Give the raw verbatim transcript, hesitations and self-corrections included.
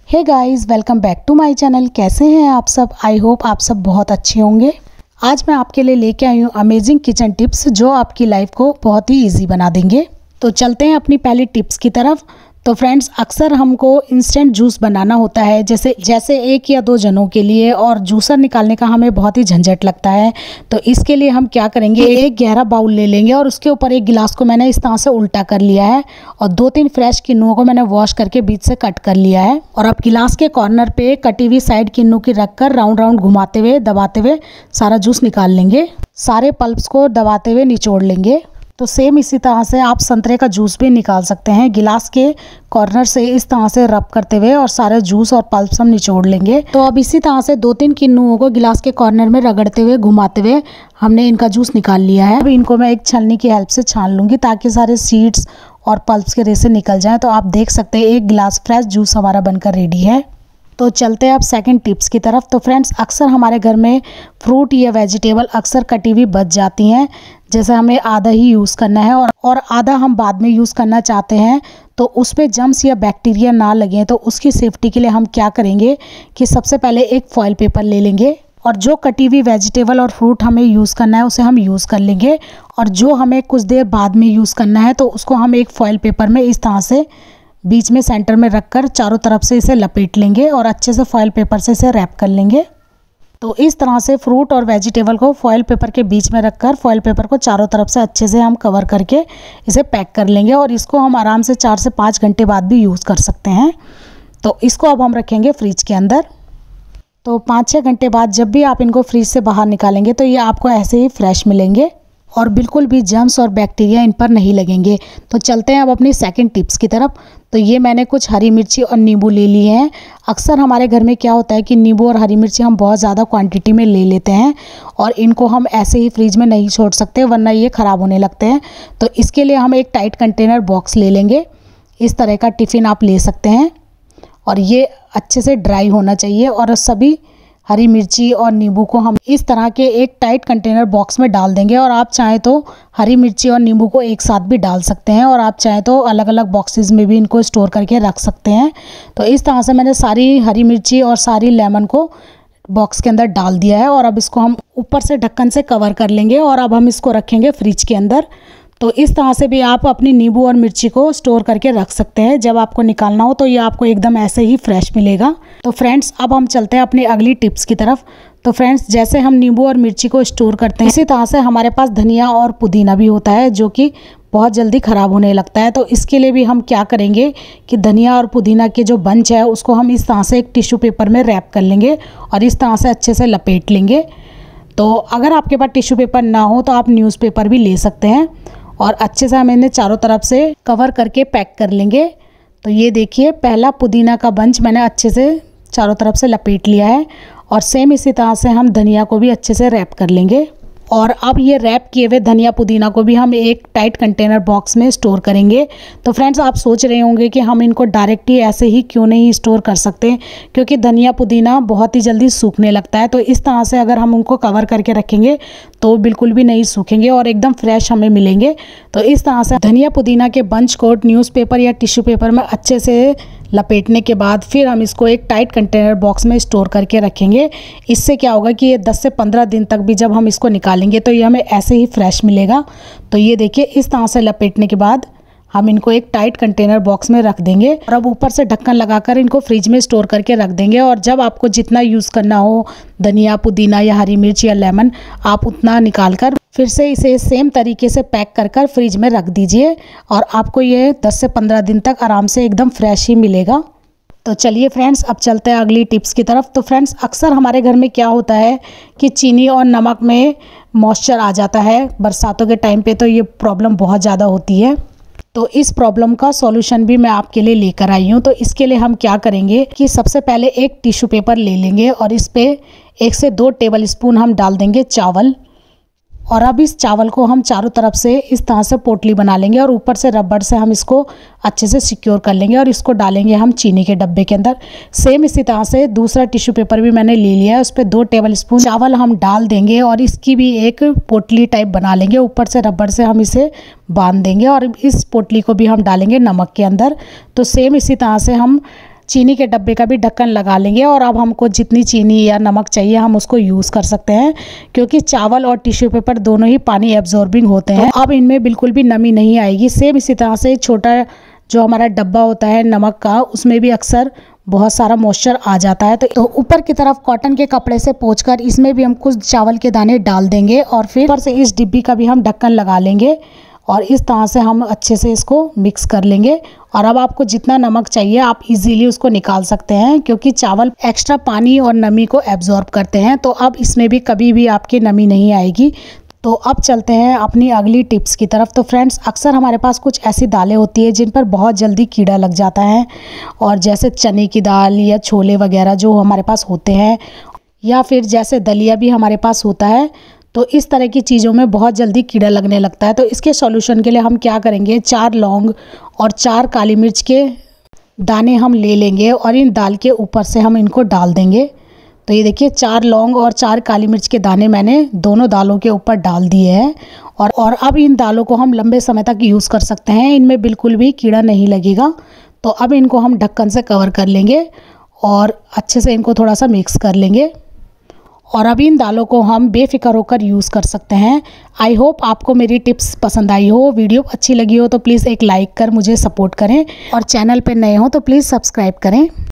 Hey guys, welcome back to my channel. कैसे हैं आप सब? आई होप आप सब बहुत अच्छे होंगे। आज मैं आपके लिए लेके आई हूँ अमेजिंग किचन टिप्स जो आपकी लाइफ को बहुत ही इजी बना देंगे। तो चलते हैं अपनी पहली टिप्स की तरफ। तो फ्रेंड्स, अक्सर हमको इंस्टेंट जूस बनाना होता है जैसे जैसे एक या दो जनों के लिए, और जूसर निकालने का हमें बहुत ही झंझट लगता है। तो इसके लिए हम क्या करेंगे, एक गहरा बाउल ले लेंगे और उसके ऊपर एक गिलास को मैंने इस तरह से उल्टा कर लिया है और दो तीन फ्रेश किन्नुओं को मैंने वॉश करके बीच से कट कर लिया है। और अब गिलास के कॉर्नर पे कटी हुई साइड किन्नू की रख कर राउंड राउंड घुमाते हुए दबाते हुए सारा जूस निकाल लेंगे। सारे पल्प्स को दबाते हुए निचोड़ लेंगे। तो सेम इसी तरह से आप संतरे का जूस भी निकाल सकते हैं। गिलास के कॉर्नर से इस तरह से रब करते हुए और सारे जूस और पल्प्स हम निचोड़ लेंगे। तो अब इसी तरह से दो तीन किन्नुओं को गिलास के कॉर्नर में रगड़ते हुए घुमाते हुए हमने इनका जूस निकाल लिया है। अब इनको मैं एक छलनी की हेल्प से छान लूँगी ताकि सारे सीड्स और पल्प्स के रेसे निकल जाएँ। तो आप देख सकते हैं एक गिलास फ्रेश जूस हमारा बनकर रेडी है। तो चलते हैं अब सेकंड टिप्स की तरफ। तो फ्रेंड्स, अक्सर हमारे घर में फ्रूट या वेजिटेबल अक्सर कटी हुई बच जाती हैं, जैसे हमें आधा ही यूज़ करना है और और आधा हम बाद में यूज़ करना चाहते हैं। तो उस पर जम्स या बैक्टीरिया ना लगें, तो उसकी सेफ्टी के लिए हम क्या करेंगे कि सबसे पहले एक फॉयल पेपर ले लेंगे और जो कटी हुई वेजिटेबल और फ्रूट हमें यूज़ करना है उसे हम यूज़ कर लेंगे, और जो हमें कुछ देर बाद में यूज़ करना है तो उसको हम एक फॉयल पेपर में इस तरह से बीच में सेंटर में रखकर चारों तरफ से इसे लपेट लेंगे और अच्छे से फॉयल पेपर से इसे रैप कर लेंगे। तो इस तरह से फ्रूट और वेजिटेबल को फॉयल पेपर के बीच में रखकर फॉयल पेपर को चारों तरफ से अच्छे से हम कवर करके इसे पैक कर लेंगे, और इसको हम आराम से चार से पाँच घंटे बाद भी यूज़ कर सकते हैं। तो इसको अब हम रखेंगे फ्रिज के अंदर। तो पाँच छः घंटे बाद जब भी आप इनको फ्रिज से बाहर निकालेंगे तो ये आपको ऐसे ही फ्रेश मिलेंगे और बिल्कुल भी जर्म्स और बैक्टीरिया इन पर नहीं लगेंगे। तो चलते हैं अब अपनी सेकंड टिप्स की तरफ। तो ये मैंने कुछ हरी मिर्ची और नींबू ले लिए हैं। अक्सर हमारे घर में क्या होता है कि नींबू और हरी मिर्ची हम बहुत ज़्यादा क्वांटिटी में ले लेते हैं और इनको हम ऐसे ही फ्रिज में नहीं छोड़ सकते वरना ये ख़राब होने लगते हैं। तो इसके लिए हम एक टाइट कंटेनर बॉक्स ले लेंगे। इस तरह का टिफ़िन आप ले सकते हैं और ये अच्छे से ड्राई होना चाहिए। और सभी हरी मिर्ची और नींबू को हम इस तरह के एक टाइट कंटेनर बॉक्स में डाल देंगे, और आप चाहें तो हरी मिर्ची और नींबू को एक साथ भी डाल सकते हैं और आप चाहें तो अलग अलग बॉक्सेस में भी इनको स्टोर करके रख सकते हैं। तो इस तरह से मैंने सारी हरी मिर्ची और सारी लेमन को बॉक्स के अंदर डाल दिया है और अब इसको हम ऊपर से ढक्कन से कवर कर लेंगे और अब हम इसको रखेंगे फ्रिज के अंदर। तो इस तरह से भी आप अपनी नींबू और मिर्ची को स्टोर करके रख सकते हैं। जब आपको निकालना हो तो ये आपको एकदम ऐसे ही फ्रेश मिलेगा। तो फ्रेंड्स, अब हम चलते हैं अपनी अगली टिप्स की तरफ। तो फ्रेंड्स, जैसे हम नींबू और मिर्ची को स्टोर करते हैं इसी तरह से हमारे पास धनिया और पुदीना भी होता है जो कि बहुत जल्दी ख़राब होने लगता है। तो इसके लिए भी हम क्या करेंगे कि धनिया और पुदीना के जो बंच है उसको हम इस तरह से एक टिश्यू पेपर में रैप कर लेंगे और इस तरह से अच्छे से लपेट लेंगे। तो अगर आपके पास टिश्यू पेपर ना हो तो आप न्यूज़पेपर भी ले सकते हैं और अच्छे से हम इन्हें चारों तरफ से कवर करके पैक कर लेंगे। तो ये देखिए, पहला पुदीना का बंच मैंने अच्छे से चारों तरफ से लपेट लिया है और सेम इसी तरह से हम धनिया को भी अच्छे से रैप कर लेंगे। और अब ये रैप किए हुए धनिया पुदीना को भी हम एक टाइट कंटेनर बॉक्स में स्टोर करेंगे। तो फ्रेंड्स, आप सोच रहे होंगे कि हम इनको डायरेक्ट ही ऐसे ही क्यों नहीं स्टोर कर सकते, क्योंकि धनिया पुदीना बहुत ही जल्दी सूखने लगता है। तो इस तरह से अगर हम उनको कवर करके रखेंगे तो बिल्कुल भी नहीं सूखेंगे और एकदम फ्रेश हमें मिलेंगे। तो इस तरह से धनिया पुदीना के बंच को न्यूज़पेपर या टिश्यू पेपर में अच्छे से लपेटने के बाद फिर हम इसको एक टाइट कंटेनर बॉक्स में स्टोर करके रखेंगे। इससे क्या होगा कि ये दस से पंद्रह दिन तक भी जब हम इसको निकालेंगे तो ये हमें ऐसे ही फ्रेश मिलेगा। तो ये देखिए, इस तरह से लपेटने के बाद हम इनको एक टाइट कंटेनर बॉक्स में रख देंगे और अब ऊपर से ढक्कन लगाकर इनको फ्रिज में स्टोर करके रख देंगे। और जब आपको जितना यूज़ करना हो धनिया पुदीना या हरी मिर्च या लेमन, आप उतना निकाल कर फिर से इसे सेम तरीके से पैक कर कर फ्रिज में रख दीजिए और आपको ये दस से पंद्रह दिन तक आराम से एकदम फ्रेश ही मिलेगा। तो चलिए फ्रेंड्स, अब चलते हैं अगली टिप्स की तरफ। तो फ्रेंड्स, अक्सर हमारे घर में क्या होता है कि चीनी और नमक में मॉइस्चर आ जाता है बरसातों के टाइम पे, तो ये प्रॉब्लम बहुत ज़्यादा होती है। तो इस प्रॉब्लम का सॉल्यूशन भी मैं आपके लिए लेकर आई हूँ। तो इसके लिए हम क्या करेंगे कि सबसे पहले एक टिश्यू पेपर ले लेंगे और इस पर एक से दो टेबल स्पून हम डाल देंगे चावल, और अब इस चावल को हम चारों तरफ से इस तरह से पोटली बना लेंगे और ऊपर से रबड़ से हम इसको अच्छे से सिक्योर कर लेंगे और इसको डालेंगे हम चीनी के डब्बे के अंदर। सेम इसी तरह से दूसरा टिश्यू पेपर भी मैंने ले लिया है, उस पर दो टेबल स्पून चावल हम डाल देंगे और इसकी भी एक पोटली टाइप बना लेंगे। ऊपर से रबड़ से हम इसे बांध देंगे और इस पोटली को भी हम डालेंगे नमक के अंदर। तो सेम इसी तरह से हम चीनी के डब्बे का भी ढक्कन लगा लेंगे। और अब हमको जितनी चीनी या नमक चाहिए हम उसको यूज़ कर सकते हैं, क्योंकि चावल और टिश्यू पेपर दोनों ही पानी एब्जॉर्बिंग होते हैं। तो अब इनमें बिल्कुल भी नमी नहीं आएगी। सेम इसी तरह से छोटा जो हमारा डब्बा होता है नमक का, उसमें भी अक्सर बहुत सारा मॉइस्चर आ जाता है। तो ऊपर की तरफ कॉटन के कपड़े से पोंछकर इसमें भी हम कुछ चावल के दाने डाल देंगे और फिर ऊपर से इस डिब्बी का भी हम ढक्कन लगा लेंगे और इस तरह से हम अच्छे से इसको मिक्स कर लेंगे। और अब आपको जितना नमक चाहिए आप इजीली उसको निकाल सकते हैं, क्योंकि चावल एक्स्ट्रा पानी और नमी को एब्जॉर्ब करते हैं। तो अब इसमें भी कभी भी आपकी नमी नहीं आएगी। तो अब चलते हैं अपनी अगली टिप्स की तरफ। तो फ्रेंड्स, अक्सर हमारे पास कुछ ऐसी दालें होती है जिन पर बहुत जल्दी कीड़ा लग जाता है, और जैसे चने की दाल या छोले वगैरह जो हमारे पास होते हैं, या फिर जैसे दलिया भी हमारे पास होता है। तो इस तरह की चीज़ों में बहुत जल्दी कीड़ा लगने लगता है। तो इसके सॉल्यूशन के लिए हम क्या करेंगे, चार लौंग और चार काली मिर्च के दाने हम ले लेंगे और इन दाल के ऊपर से हम इनको डाल देंगे। तो ये देखिए, चार लौंग और चार काली मिर्च के दाने मैंने दोनों दालों के ऊपर डाल दिए हैं। और और अब इन दालों को हम लंबे समय तक यूज़ कर सकते हैं, इनमें बिल्कुल भी कीड़ा नहीं लगेगा। तो अब इनको हम ढक्कन से कवर कर लेंगे और अच्छे से इनको थोड़ा सा मिक्स कर लेंगे। और अब इन दालों को हम बेफिक्र होकर यूज़ कर सकते हैं। आई होप आपको मेरी टिप्स पसंद आई हो। वीडियो अच्छी लगी हो तो प्लीज़ एक लाइक कर मुझे सपोर्ट करें, और चैनल पर नए हो तो प्लीज़ सब्सक्राइब करें।